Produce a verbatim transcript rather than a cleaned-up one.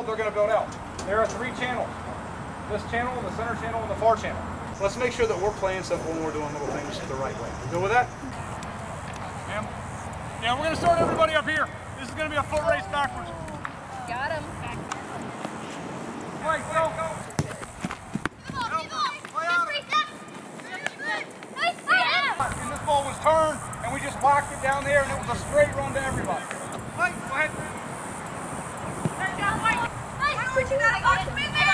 build, they're going to build out. There are three channels. This channel, the center channel, and the far channel. Let's make sure that we're playing simple and we're doing little things the right way. You good with that? Ma'am? Yeah, we're going to start everybody up here. This is going to be a foot race backwards. Got him. Right, go. And this ball was turned, and we just whacked it down there, and it was a straight run to everybody. Mike, go ahead. Turn down, Mike. Mike, what you got?